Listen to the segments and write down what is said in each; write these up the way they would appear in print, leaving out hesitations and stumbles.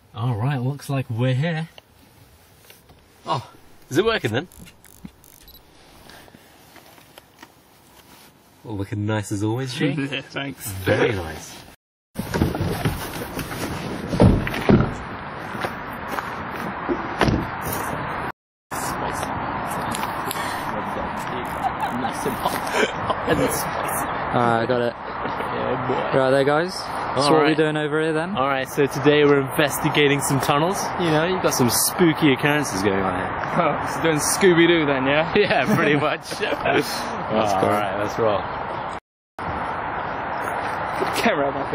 Alright, looks like we're here. Oh, is it working then? Well, looking nice as always, Jake. Yeah, thanks. Very nice. Nice and hot. And spicy. Alright, got it. Yeah, boy. Right there, guys. So what are we doing over here then? Alright, so today we're investigating some tunnels. You know, you've got some spooky occurrences going on here. Oh, so doing Scooby-Doo then, yeah? Yeah, pretty much. That's cool. Alright, let's roll. Camera my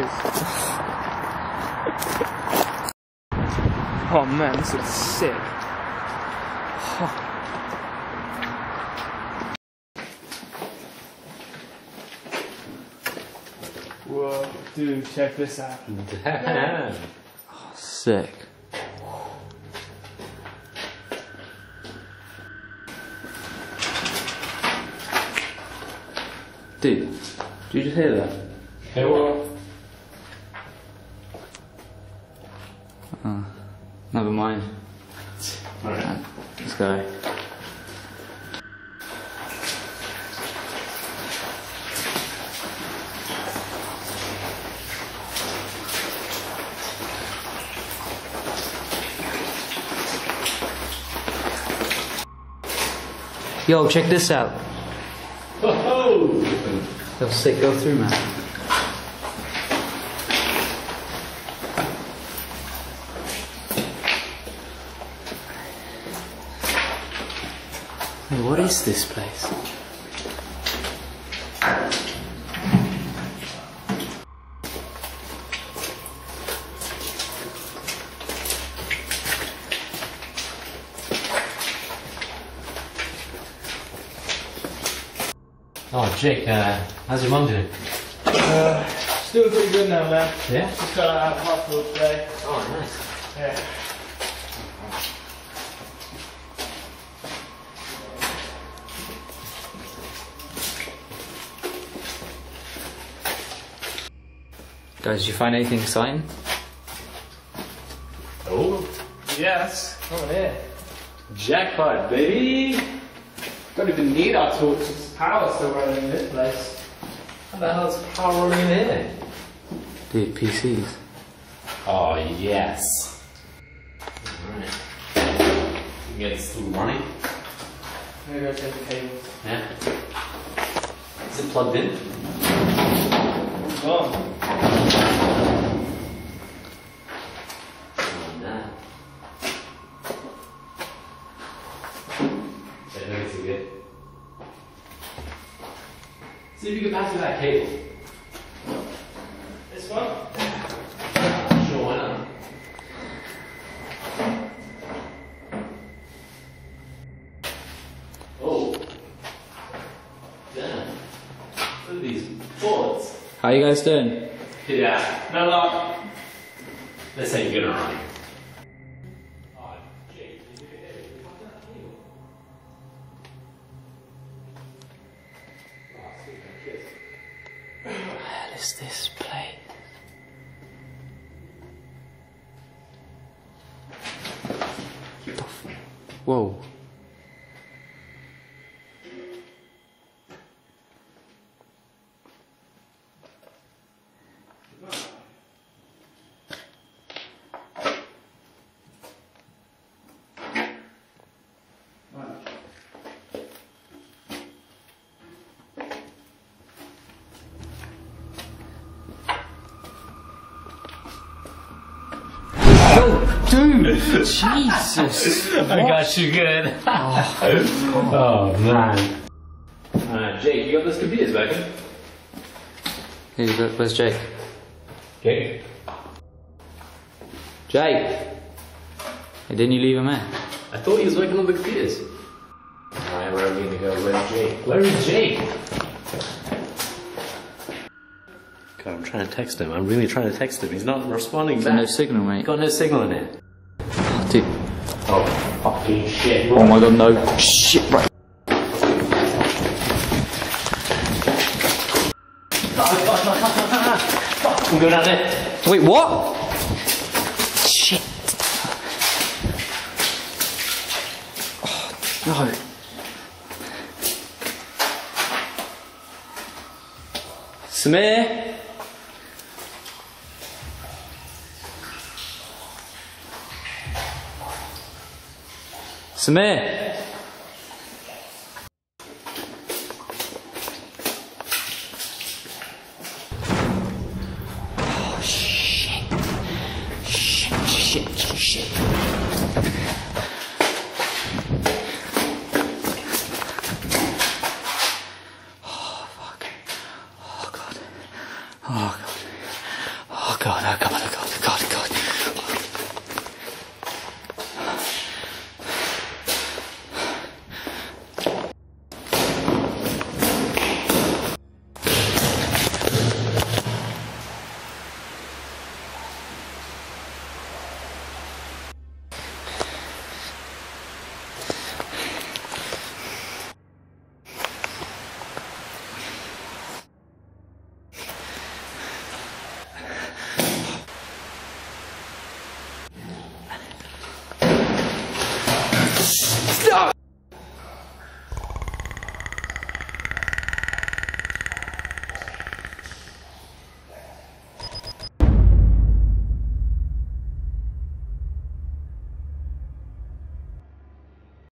face. Oh man, this looks sick. Whoa, dude, check this out. Damn. Sick. Dude, did you just hear that? Hey, what? Oh, never mind. Alright. Let's go. Yo, check this out. Whoa! Yo, sick, go through, man. Hey, what is this place? Oh, Jake, how's your mum doing? She's doing pretty good now, man. Yeah? Just got out of hospital today. Oh, nice. Yeah. Guys, did you find anything exciting? Oh, Yes. Oh yeah. jackpot, baby! Don't even need our torches. There's power still running in this place. How the hell's power running in here? Dude, PCs. Oh, yes. Alright. You get it still running? Maybe I'll take the cables. Yeah. Is it plugged in? Gone. Oh, no. I think it's good. See if you can pass me that cable. This one? Sure, why not? Oh. Damn. Look at these boards. How you guys doing? Yeah. No luck. This ain't gonna run. Oh, Jake, you did it. What's that cable? Oh, sweet, kiss. What the hell is this place? Whoa. Oh, dude! Jesus! I got you good. Oh, man. Jake, you got those computers back in? Hey, where's Jake? Okay. Jake! Hey, didn't you leave him there? I thought he was working on the computers. Alright, where are we gonna go? Where's Jake? Where is Jake? God, I'm trying to text him. I'm really trying to text him. He's not responding back. No signal, mate. Got no signal in it. Oh, dude. Oh, fucking shit. Oh my god, no. Shit, right. I'm going down there. Wait, what? Shit. go. Samir? Samir?